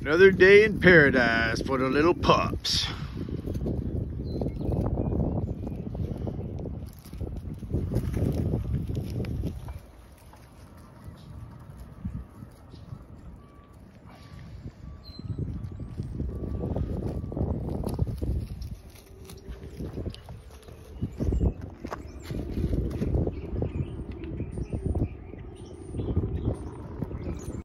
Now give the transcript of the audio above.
Another day in paradise for the little pups.